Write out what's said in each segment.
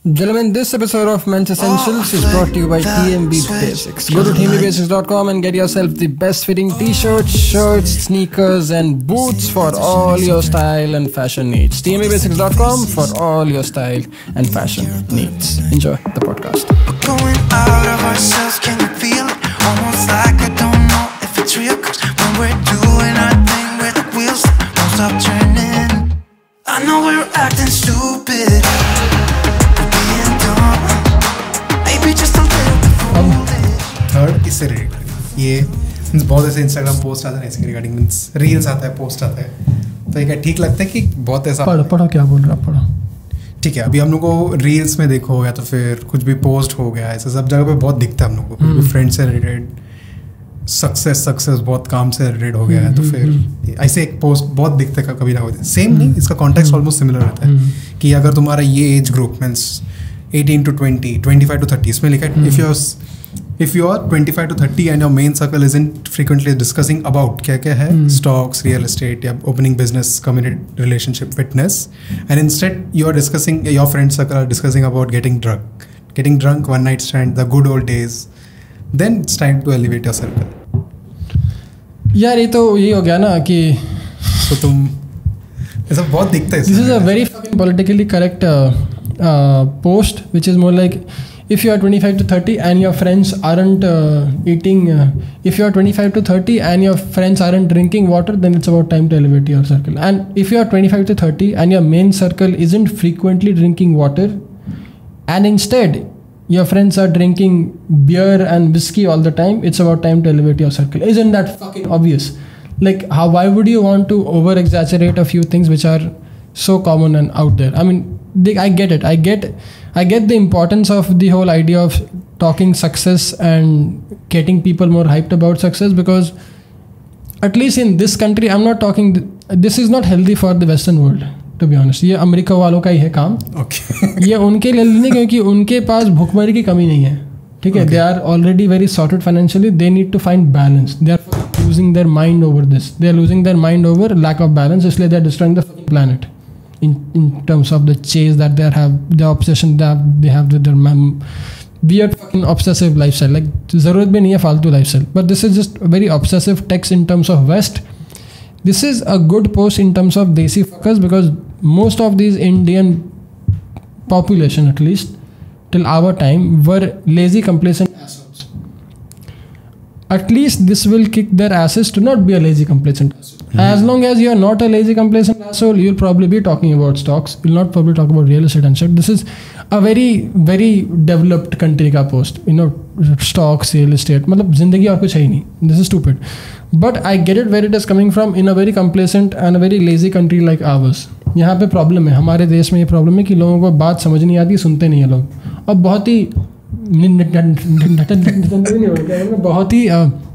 Gentlemen, this episode of Men's Essentials is brought to you by TMB Basics. Go to tmbasics.com and get yourself the best fitting t-shirts, shirts, sneakers and boots for all your style and fashion needs. tmbasics.com for all your style and fashion needs. Enjoy the podcast. We're going out of ourselves, can you feel it? Almost like I don't know if it's real, 'cause when we're doing our thing, where the wheels won't stop turning. I know we're acting stupid, third इससे related ये means बहुत ऐसे Instagram post आता है इसके regarding means reels आता है post आता है तो ये ठीक लगता है कि बहुत ऐसा पढ़ो क्या बोल रहा पढ़ो ठीक है अभी हम लोग को रील्स में देखो या तो फिर कुछ भी पोस्ट हो गया ऐसा सब जगह पे बहुत दिखता है हम लोग को फ्रेंड से रिलेटेड सक्सेस बहुत काम से रिलेटेड हो गया है तो फिर ऐसे एक पोस्ट बहुत दिखता है कभी ना कभी सेम नहीं इसका कॉन्टेक्स्ट ऑलमोस्ट सिमिलर रहता है कि अगर तुम्हारा ये age group means 18 to 20, 25 to 30 इसमें लिखा है if you are 25 to 30 and your main circle isn't frequently discussing about क्या है stocks, real estate या opening business, community relationship, fitness and instead you are discussing your friend circle are discussing about getting drunk, one night stand, the good old days, then it's time to elevate your circle. यार ये तो यही हो गया ना कि तो तुम ऐसा बहुत दिखता है this is a very fucking politically correct post which is more like if you are 25 to 30 and your friends aren't eating if you are 25 to 30 and your friends aren't drinking water, then it's about time to elevate your circle. And if you are 25 to 30 and your main circle isn't frequently drinking water and instead your friends are drinking beer and whiskey all the time, it's about time to elevate your circle. Isn't that fucking obvious? Like why would you want to over exaggerate a few things which are so common and out there? I mean, I get it. I get the importance of the whole idea of talking success and getting people more hyped about success, because at least in this country, I'm not talking. This is not healthy for the Western world, to be honest. ये America वालों का ही है काम. Okay. ये उनके लिए नहीं, क्योंकि उनके पास भुखमरी की कमी नहीं है. ठीक है. They are already very sorted financially. They need to find balance. They are losing their mind over this. They are losing their mind over lack of balance. इसलिए they are destroying the planet. In terms of the chase that they have, the obsession that they have with their weird fucking obsessive lifestyle. Like ज़रूरत भी नहीं है फालतू lifestyle, but this is just a very obsessive text in terms of West. This is a good post in terms of desi fuckers, because most of these Indian population, at least till our time, were lazy, complacent assholes. At least this will kick their asses to not be a lazy, complacent asshole. As long as you are not a lazy, complacent asshole, you'll probably be talking about stocks. You'll not probably talk about real estate and shit. This is a very, very developed country का post. You know, stocks, real estate. मतलब जिंदगी और कुछ है ही नहीं. This is stupid. But I get it where it is coming from in a very complacent and a very lazy country like ours. यहाँ पे problem है, हमारे देश में ये प्रॉब्लम है कि लोगों को बात समझ नहीं आती, सुनते नहीं है लोग. और बहुत ही बहुत ही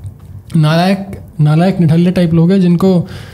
नालायक निठल्ले टाइप लोग हैं जिनको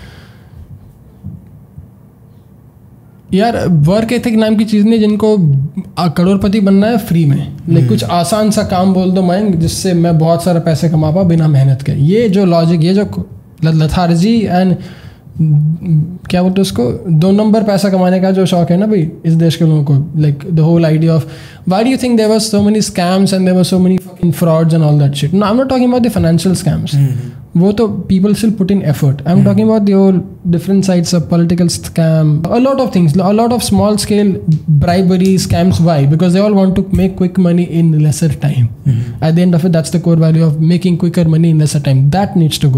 यार वर्क एथिक नाम की चीज़ नहीं, जिनको करोड़पति बनना है फ्री में. लाइक कुछ आसान सा काम बोल दो मैं, जिससे मैं बहुत सारा पैसे कमा पाऊँ बिना मेहनत के. ये जो लॉजिक, ये जो लथार्जी एंड क्या बोलते उसको, 2 नंबर पैसा कमाने का जो शौक है ना भाई इस देश के लोगों को. Like the whole idea of why do you think there were so many scams and there were so many fucking frauds and all that shit. No, I am not talking about the financial scams. वो तो people still put in effort. I'm talking about the whole different sides of political scam, a lot of things, a lot of small scale bribery scams. Why? Because they all want to make quick money in lesser time. At the end of it, that's the core value of making quicker money in lesser time. That needs to go.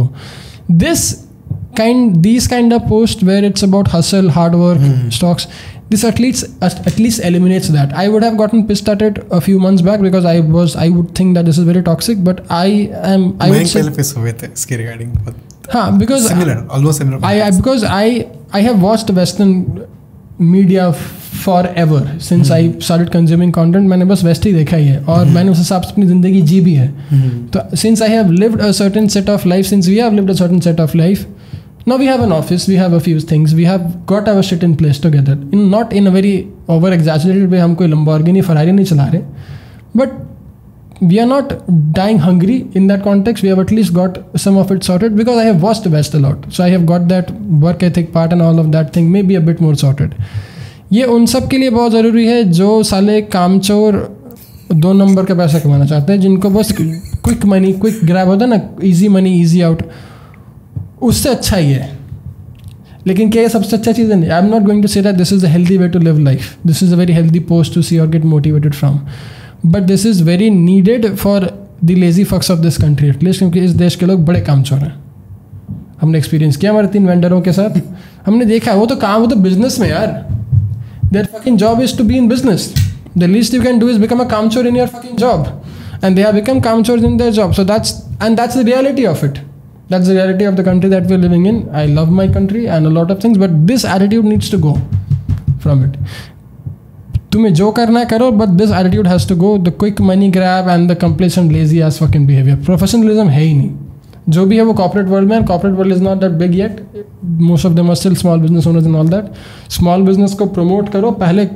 These kind of posts where it's about hustle, hard work, stocks, this at least eliminates that. I would have gotten pissed at it a few months back because I would think that this is very toxic, but I would say pissed हुए थे इसके regarding. हाँ, because almost similar. Because I have watched Western media forever since I started consuming content. मैंने बस West ही देखा ही है और मैंने उस हिसाब से अपनी ज़िंदगी जी भी है. तो since I have lived a certain set of life, since we have lived a certain set of life, now we have an office, we have a few things, we have got our shit in place together. Not in a very over exaggerated way. हम कोई Lamborghini, Ferrari नहीं चला रहे, but we are not dying hungry in that context. We have at least got some of it sorted because I have watched the West a lot, so I have got that work ethic part and all of that thing maybe a bit more sorted. ये उन सब के लिए बहुत ज़रूरी है जो साले कामचोर 2 नंबर का पैसा कमाना चाहते हैं, जिनको बस क्विक मनी, क्विक ग्रैब होता है ना, इजी मनी इजी आउट, उससे अच्छा ही है। लेकिन क्या ये सबसे अच्छा चीज़ है? I am not going to say that this is a healthy way to live life, this is a very healthy post to see और get motivated from, but this is very needed for the lazy fucks of this country at least, क्योंकि इस देश के लोग बड़े कामचोर हैं। हमने एक्सपीरियंस किया हमारे 3 वेंडरों के साथ, हमने देखा वो तो बिजनेस में यार, their fucking job is to be in business, the least you can do is become a कामचोर in your fucking job, and they have become कामचोर in their job, so that's the reality of it, that's the reality of the country that we're living in. I love my country and a lot of things, but this attitude needs to go from it. तुम्हें जो करना है करो, but this attitude has to go. The quick money grab and the complacent lazy ass fucking behavior. Professionalism है ही नहीं. जो भी है वो corporate world में, and corporate world is not that big yet. Most of them are still small business owners and all that. Small business को promote करो पहले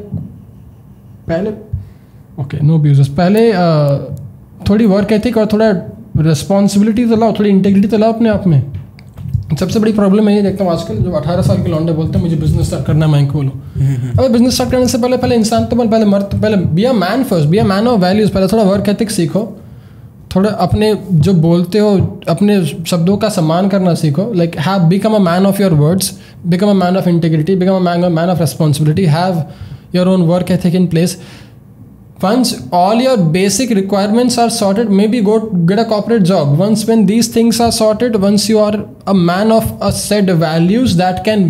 okay, no abuses. पहले थोड़ी work ethic और थोड़ा रिस्पॉन्सिबिलिटी तो लाओ, थोड़ी इंटेग्रिटी तो लाओ अपने आप में। सबसे बड़ी प्रॉब्लम है ये देखता हूँ आजकल, जो 18 साल के लौंडे बोलते हैं मुझे बिजनेस स्टार्ट करना है, मैं खोलो। अबे बिजनेस स्टार्ट करने से पहले इंसान तो पहले be a man first, be a man of values, पहले थोड़ा वर्क एथिक्स सीखो, थोड़ा अपने जो बोलते हो अपने शब्दों का सम्मान करना सीखो, like have become a man of your words, become a man of integrity, become a man of responsibility, have your own work ethic in place. Once all your basic requirements are sorted, maybe go get a corporate job. Once when these things are sorted, once you are a man of a set values that can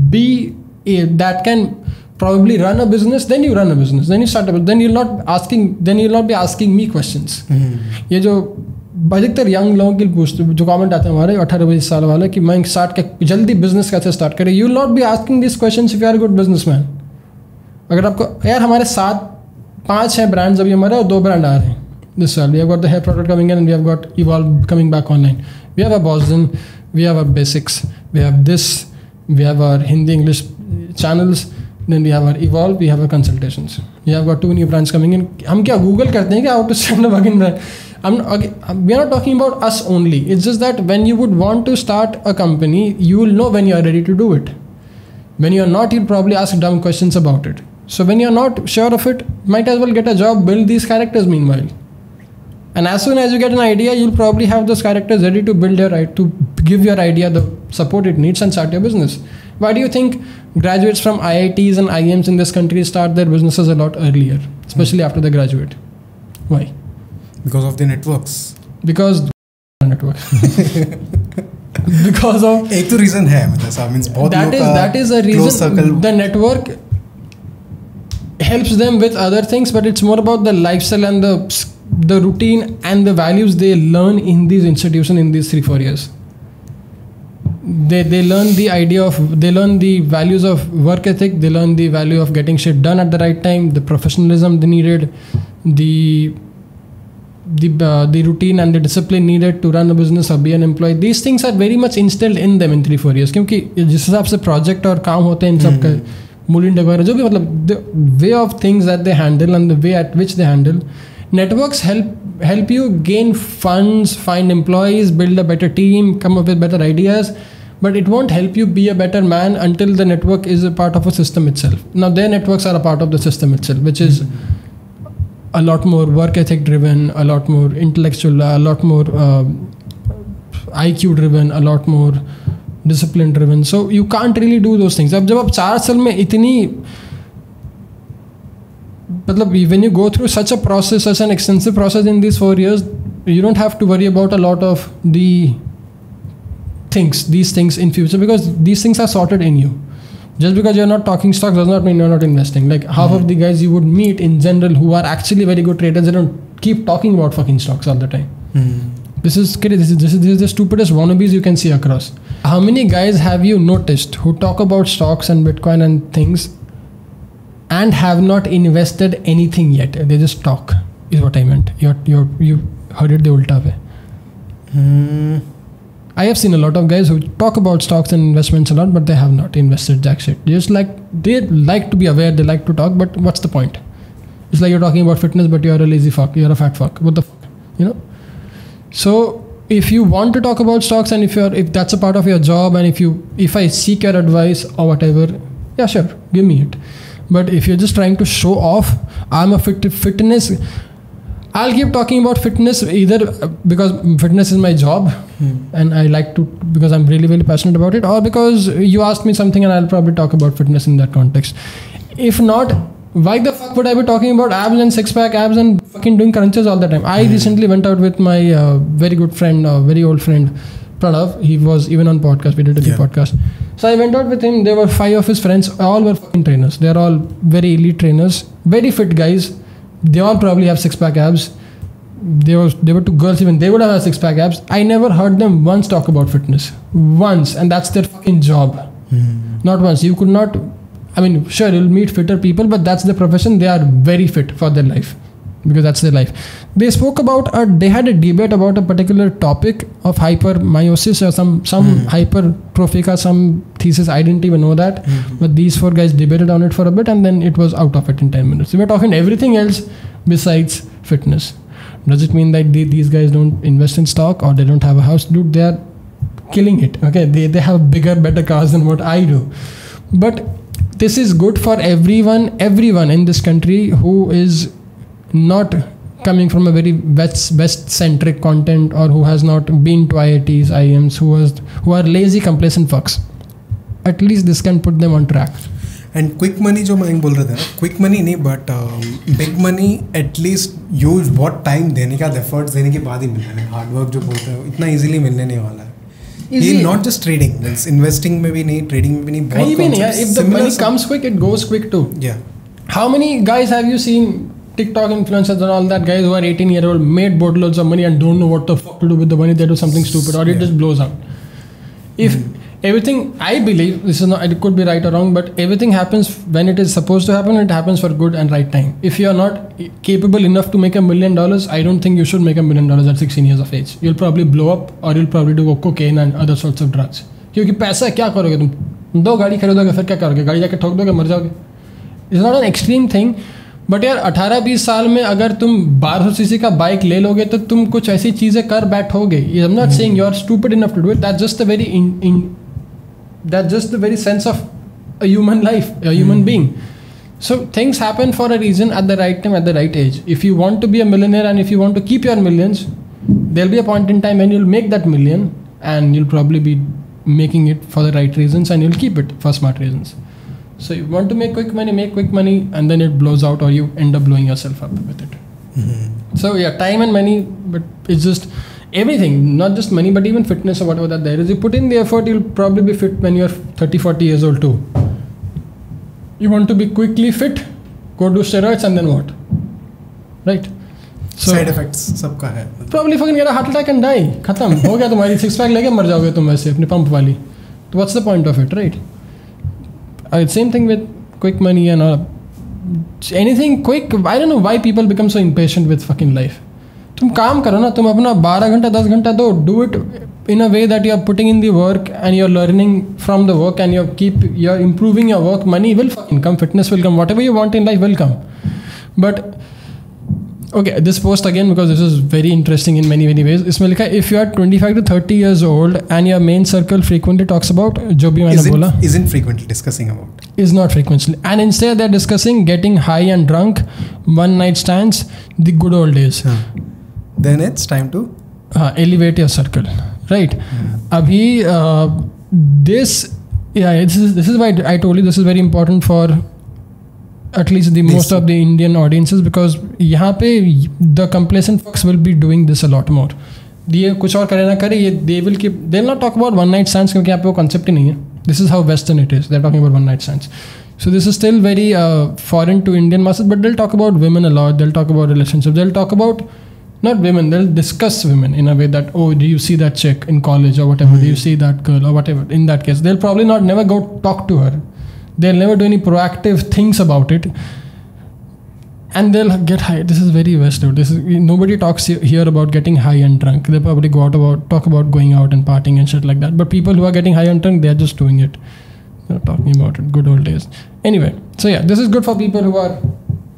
probably run a business, then you run a business, then you start a business, then you'll not be asking me questions. ये जो अधिकतर young लोगों के पूछते जो comment आते हैं हमारे 18-20 साल वाले कि मैं जल्दी बिजनेस कैसे स्टार्ट करें, you will not be asking these questions if you are a good businessman. अगर आपको यार हमारे साथ 5 हैं ब्रांड्स अभी हमारे और 2 ब्रांड आ रहे हैं दिस साल। We have got the hair product coming in and we have got Evolve coming back online, we have a Boston, we have a basics, we have this, we have our Hindi English channels, then we have our Evolve, we have our consultations, we have got 2 new brands coming in. हम क्या Google करते हैं क्या how to start a fucking brand? We are not talking about us only, it's just that when you would want to start a company, you will know when you are ready to do it. When you are not, you'll probably ask dumb questions about it. So when you're not sure of it, might as well get a job, build these characters meanwhile. And as soon as you get an idea, you'll probably have those characters ready to build to give your idea the support it needs and start your business. Why do you think graduates from IITs and IIMs in this country start their businesses a lot earlier, especially after they graduate? Why? Because of the networks. Because network. Because of एक तो reason है, मतलब means बहुत लोगों का that is a reason. The network helps them with other things, but it's more about the lifestyle and the routine and the values they learn in these institutions in these 3-4 years. They learn they learn the values of work ethic, they learn the value of getting shit done at the right time, the professionalism they needed, the routine and the discipline needed to run a business or be an employee. These things are very much instilled in them in 3-4 years, क्योंकि जिस हिसाब से project और काम होते हैं इन सब का मूलिंग वगैरह जो भी, मतलब the way of things that they handle and the way at which they handle, networks help you gain funds, find employees, build a better team, come up with better ideas, but it won't help you be a better man until the network is a part of a system itself. Now their networks are a part of the system itself, which is a lot more work ethic driven, a lot more intellectual, a lot more IQ driven, a lot more discipline driven. So you can't really do those things. अब जब आप 4 साल में इतनी मतलब when you go through such a process, such an extensive process in these 4 years, you don't have to worry about a lot of these things in future, because these things are sorted in you. Just because you're not talking stocks does not mean you're not investing. Like half of the guys you would meet in general who are actually very good traders, they don't keep talking about fucking stocks all the time. This is the stupidest wannabes you can see across. How many guys have you noticed who talk about stocks and Bitcoin and things and have not invested anything yet? They just talk, is what I meant. You heard it the ulta way. I have seen a lot of guys who talk about stocks and investments a lot, but they have not invested jack shit. They like to be aware, they like to talk, but what's the point? It's like you're talking about fitness, but you're a lazy fuck, you're a fat fuck. What the fuck? You know? So if you want to talk about stocks, and if that's a part of your job, and if I seek your advice or whatever, yeah, sure, give me it. But if you're just trying to show off, I'm a fitness, I'll keep talking about fitness either because fitness is my job and I like to, because I'm really, really passionate about it, or because you asked me something and I'll probably talk about fitness in that context. If not, why the fuck would I be talking about abs and six-pack abs and fucking doing crunches all the time? I recently went out with my very good friend, very old friend, Pranav. He was even on podcast. We did a few podcasts. So I went out with him. There were 5 of his friends. All were fucking trainers. They're all very elite trainers. Very fit guys. They all probably have six-pack abs. They were 2 girls even. They would have had six-pack abs. I never heard them once talk about fitness. Once. And that's their fucking job. Not once. You could not... I mean, sure, you'll meet fitter people, but that's their profession. They are very fit for their life. Because that's their life. They spoke about, they had a debate about a particular topic of hypermeiosis or some hypertrophica, some thesis. I didn't even know that. But these 4 guys debated on it for a bit and then it was out of it in 10 minutes. We were talking everything else besides fitness. Does it mean that these guys don't invest in stock or they don't have a house? Dude, they are killing it. Okay, they have bigger, better cars than what I do. But this is good for everyone in this country who is not coming from a very West-centric content or who has not been to IITs, IIMs, who are lazy, complacent fucks. At least this can put them on track. And quick money जो मैं बोल रहा था, quick money नहीं but big money at least use बहुत time देने का, efforts देने के बाद ही मिलना है. हार्डवर्क जो बोलते हैं इतना इजीली मिलने नहीं वाला है. ये not just trading, means investing में भी नहीं, ट्रेडिंग में भी नहीं, कहीं भी नहीं है. If the money comes quick it goes quick too. या how many guys have you seen TikTok influencers and all that, guys who are 18-year-old made boatloads of money and don't know what the fuck to do with the money? They do something stupid or it just blows out. If everything, I believe, this is not, it could be right or wrong, but everything happens when it is supposed to happen. It happens for good and right time. If you are not capable enough to make $1 million, I don't think you should make $1 million at 16 years of age. You'll probably blow up or you'll probably do cocaine and other sorts of drugs. क्योंकि पैसा क्या करोगे तुम? 2 गाड़ी खरीदोगे फिर क्या करोगे? गाड़ी जाके ठोक दोगे, मर जाओगे. It's not an extreme thing. But यार 18-20 साल में अगर तुम 1200 सीसी का बाइक ले लोगे तो तुम कुछ ऐसी चीज़ें कर बैठोगे. I am not saying you are stupid enough to do it. That's just the very sense of a human life, a human being. So things happen for a reason at the right time, at the right age. If you want to be a millionaire and if you want to keep your millions, there'll be a point in time when you'll make that million and you'll probably be making it for the right reasons and you'll keep it for smart reasons. So you want to make quick money and then it blows out or you end up blowing yourself up with it. So yeah, time and money, but it's just everything, not just money but even fitness or whatever that there is. You put in the effort, you'll probably be fit when you're 30-40 years old too. You want to be quickly fit, go do steroids and then what? Right? So side effects सबका है. Probably fucking get a heart attack and die. खत्म हो गया तुम्हारी 6-pack लेके मर जाओगे तुम वैसे अपनी पंप वाली. तो what's the point of it, right? Same thing with quick money and anything quick. I don't know why people become so impatient with fucking life. तुम काम करो ना, तुम अपना 12 घंटा 10 घंटा दो. Do it in a way that you are putting in the work and you're learning from the work and you're improving your work. Money will fucking come, fitness will come, whatever you want in life will come. But okay, this post again, because this is very interesting in many ways. इसमें लिखा है, if you are 25 to 30 years old and your main circle frequently talks about जो भी मैंने बोला, isn't frequently discussing about, is not frequently, and instead they're discussing getting high and drunk, one night stands, the good old days. Then it's time to elevate your circle, right? अभी this is why I told you this is very important for at least the most of the Indian audiences, because यहाँ पे the complacent fucks will be doing this a lot more. ये कुछ और करे ना करे, ये they'll not talk about one night stands क्योंकि यहाँ पे वो concept ही नहीं है. This is how Western it is. They're talking about one night stands. So this is still very foreign to Indian masses, but they'll talk about women a lot. They'll talk about relationships. They'll talk about not women. They'll discuss women in a way that, oh, do you see that chick in college or whatever? Do you see that girl or whatever? In that case, they'll probably never go talk to her. They'll never do any proactive things about it, and they'll get high. This is very Western. Nobody talks here about getting high and drunk. They probably talk about going out and partying and shit like that. But people who are getting high and drunk, they're just doing it. They're talking about it. Good old days. Anyway, so yeah, this is good for people who are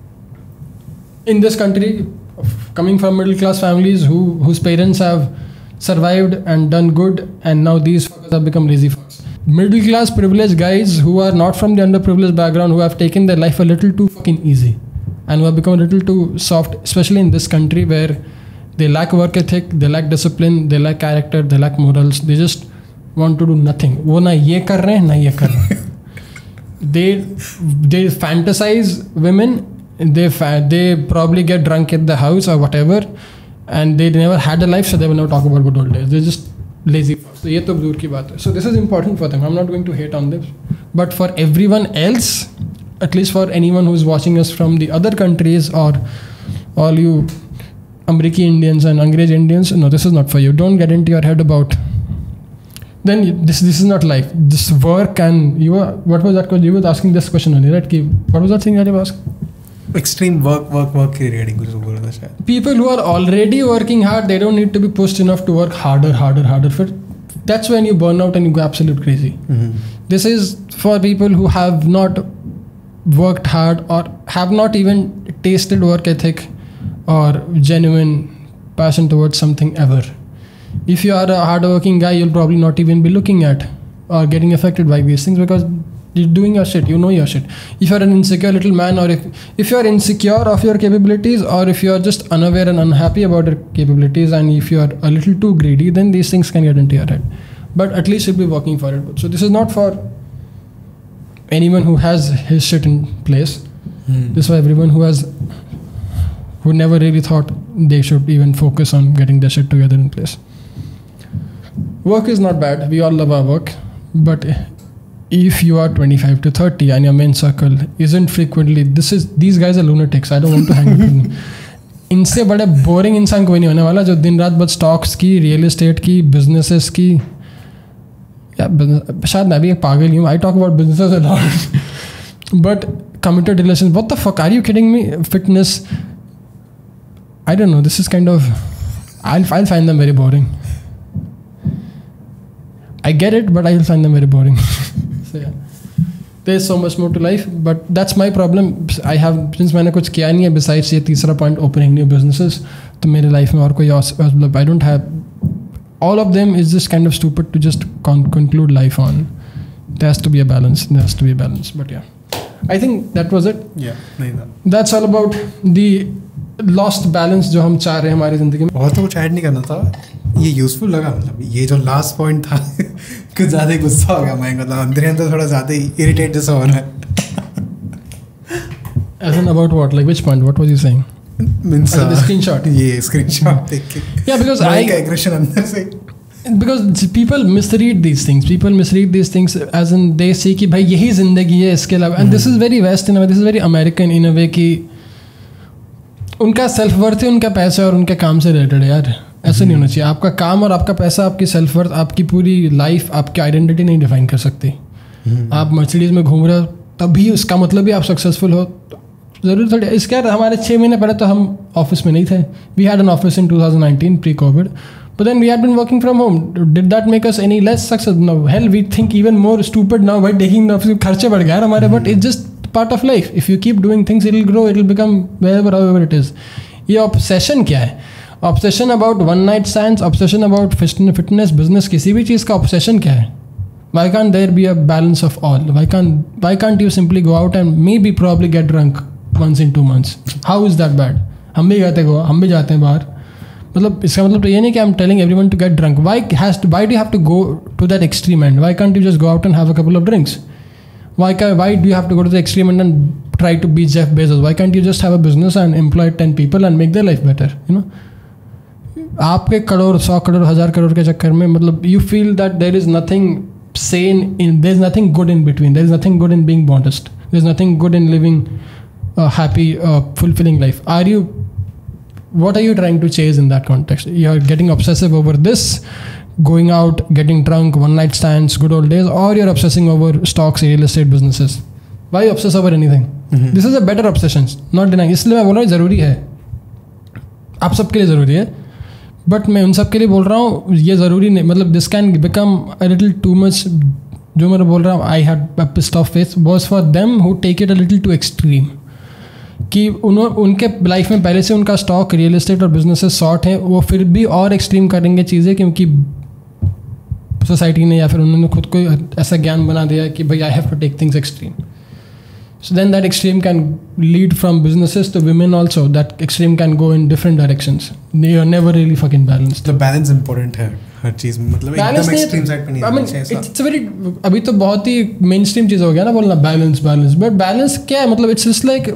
in this country, coming from middle class families whose parents have survived and done good, and now these fuckers have become lazy fucks. middle class privileged guys who are not from the underprivileged background, who have taken their life a little too fucking easy and who have become a little too soft, especially in this country where they lack work ethic, they lack discipline, they lack character, they lack morals. They just want to do nothing. वो ना ये कर रहे हैं ना ये कर रहे हैं. They fantasize women. They probably get drunk at the house or whatever, and they never had a life, so they will never talk about good old days. They're just lazy. So ये तो दूर की बात है. So this is important for them. I'm not going to hate on them, but for everyone else, at least for anyone who's watching us from the other countries or all you American Indians and Angrez Indians, no, this is not for you. Don't get into your head about. Then this is not life. This work and you were, what was that? You were asking this question only, right? What was that thing that you asked? Extreme work creating कुछ बोल रहा शायद. People who are already working hard, they don't need to be pushed enough to work harder. That's when you burn out and you go absolute crazy. This is for people who have not worked hard or have not even tasted work ethic or genuine passion towards something ever. If you are a hardworking guy, you'll probably not even be looking at or getting affected by these things because you're doing your shit, you know your shit. If you're an insecure little man, or if you're insecure of your capabilities, or if you're just unaware and unhappy about your capabilities, and if you're a little too greedy, then these things can get into your head. But at least you'll be working for it. So this is not for anyone who has his shit in place. This is for everyone who never really thought they should even focus on getting their shit together in place. Work is not bad. We all love our work. But if you are 25 to 30 and your main circle isn't frequently, these guys are lunatics. I don't want to hang out with them. इनसे बड़े boring इंसान कोई नहीं होने वाला जो दिन रात बस स्टॉक्स की, रियल एस्टेट की, बिजनेसेस की. शायद मैं भी एक पागल ही हूँ. I talk about businesses a lot, but committed relations, what the fuck, are you kidding me? Fitness, I don't know, this is kind of, I'll find them very boring. I get it, but I'll find them very boring. So yeah, there's so much more to life, but that's my problem. I have, since मैंने कुछ किया नहीं है besides ये तीसरा point, opening new businesses, तो मेरे life में और कोई I don't have, all of them is just kind of stupid to just conclude life on. There has to be a balance, but yeah, I think that was it. Yeah, नहीं था. That's all about the lost balance जो हम चाह रहे हैं हमारी ज़िंदगी में. और तो कुछ ऐड नहीं करना था. ये यूजफुल लगा, मतलब ये जो लास्ट पॉइंट था कुछ ज़्यादा ही गुस्सा हो गया मैं, मतलब अंदर थोड़ा ज़्यादा ही इरिटेट जैसा हो रहा है. As in about what? Like which point? What was you saying? Means the screenshot. ये स्क्रीनशॉट देख के. Yeah, because aggression अंदर से. Because people misread these things. People misread these things as in they say कि भाई यही ज़िंदगी है इसके अलावा. And this is very West in a way. This is very American in a way कि उनका सेल्फ वर्थ है उनका पैसा और उनके काम से रिलेटेड है यार. ऐसा नहीं होना चाहिए. आपका काम और आपका पैसा आपकी सेल्फ वर्थ, आपकी पूरी लाइफ, आपकी आइडेंटिटी नहीं डिफाइन कर सकती. आप मर्सिडीज में घूम रहे हो तभी उसका मतलब भी आप सक्सेसफुल हो ज़रूर थोड़ी. इसके हमारे 6 महीने पहले तो हम ऑफिस में नहीं थे. We had an office in 2019 pre Covid, but then we had been working from home. Did that make us any less successful? No. Hell, we think even more stupid now by taking the office. खर्चे बढ़ गए हमारे, but it's just part of life. If you keep doing things, it'll grow. It'll become wherever, however it is. ये obsession क्या है? Obsession about one night stands, obsession about fitness, business, किसी भी चीज़ का obsession क्या है? Why can't there be a balance of all? Why can't you simply go out and maybe probably get drunk once in 2 months? How is that bad? हम भी जाते हैं हम भी जाते हैं बाहर. मतलब इसका मतलब तो ये नहीं कि I'm telling everyone to get drunk. Why do you have to go to that extreme end? Why can't you just go out and have a couple of drinks? Why do you have to go to the extreme end and try to be Jeff Bezos? Why can't you just have a business and employ 10 people and make their life better? You know, आपके करोड़ 100 करोड़ 1000 करोड़ के चक्कर में मतलब you feel that there is nothing sane in, there's nothing good in between, there is nothing good in being modest, there's nothing good in living a happy fulfilling life. What are you trying to chase in that context? You're getting obsessive over this, going out, getting drunk, one night stands, good old days, or you're obsessing over stocks, real estate, businesses. Why obsess over anything? This is a better obsession, not denying. इसलिए मैं बोल रहा हूँ ज़रूरी है, आप सबके लिए ज़रूरी है, बट मैं उन सब के लिए बोल रहा हूँ ये ज़रूरी नहीं. मतलब this can become a little too much. जो मैं बोल रहा हूँ I had pissed off face was for them who take it a little too extreme, कि उनके लाइफ में पहले से उनका स्टॉक, रियल एस्टेट और बिजनेसेस शॉर्ट हैं, वो फिर भी और एक्सट्रीम करेंगे चीज़ें, क्योंकि सोसाइटी ने या फिर उन्होंने खुद को ऐसा ज्ञान बना दिया कि भाई I have to take things extreme. So then that extreme can lead from businesses to women also. That extreme can go in different directions. They are never really fucking balanced. The balance important है हर चीज में, मतलब एकदम extreme side पे नहीं रहना चाहिए. It's very, अभी तो बहुत ही मेन स्ट्रीम चीज़ हो गया ना बोलना बैलेंस. बट बैलेंस क्या है, मतलब it's just like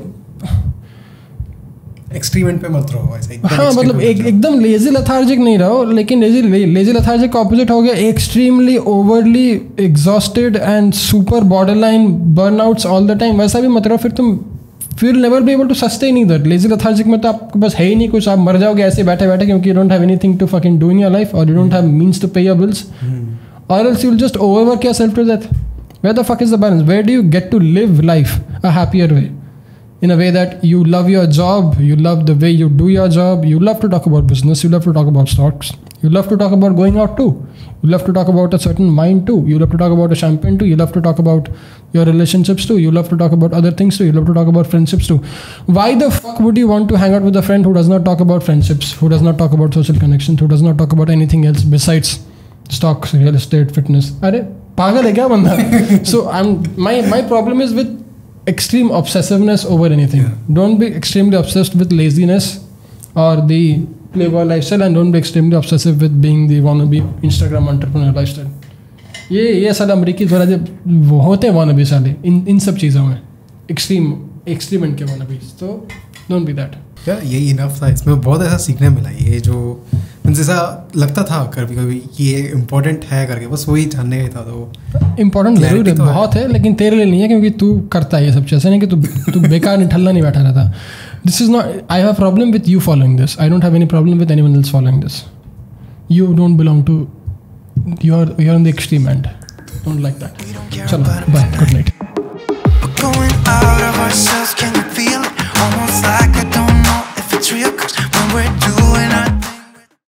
extreme end पे मत रहो ऐसे. हाँ मतलब एकदम लेजी लेथार्जिक नहीं रहो, लेकिन लेजी लेथार्जिक का ऑपोजिट हो गया extremely overly exhausted and super borderline burnouts all the time. वैसा भी मत रहो, फिर तुम will never be able to sustain either. Lazy lethargic में तो आपको बस है ही नहीं कुछ, आप मर जाओगे ऐसे बैठे बैठे क्योंकि you don't have anything to fucking do in your life और you don't have means to pay your bills, और else you will just overwork yourself to death. Where the fuck is the balance? Where do you get to live life a happier way? In a way that you love your job, you love the way you do your job, you love to talk about business, you love to talk about stocks, you love to talk about going out too, you love to talk about a certain mind too, you love to talk about a champagne too, you love to talk about your relationships too, you love to talk about other things too, you love to talk about friendships too. Why the fuck would you want to hang out with a friend who does not talk about friendships, who does not talk about social connections, who does not talk about anything else besides stocks, real estate, fitness? अरे पागल है क्या बंदा? So my problem is with extreme obsessiveness over anything. Don't be extremely obsessed with laziness or the playboy lifestyle, and don't be extremely obsessive with being the wannabe Instagram entrepreneur lifestyle. ये साले अमेरिकी थोड़ा जो होते हैं wannabe साले इन सब चीज़ों में एक्सट्रीम के wannabes, तो don't be that. यार यही इनफ था. इसमें बहुत ऐसा सीखने मिला. ये जो मुझे ऐसा लगता था कभी कभी ये इम्पोर्टेंट है करके, बस वही जानने का था. तो इम्पोर्टेंट जरूर है, बहुत है, लेकिन तेरे लिए नहीं है क्योंकि तू करता है ये सब चीज़ें. नहीं कि तू बेकार निठल्ला नहीं बैठा रहता. This is not, I have problem with you following this. I don't have any problem with anyone else following this. You don't belong to, you are on the extreme end. Don't like that. चलो bye, good night. Going out of ourselves, can you feel it? Almost like I don't know if it's real, 'cause when we're doing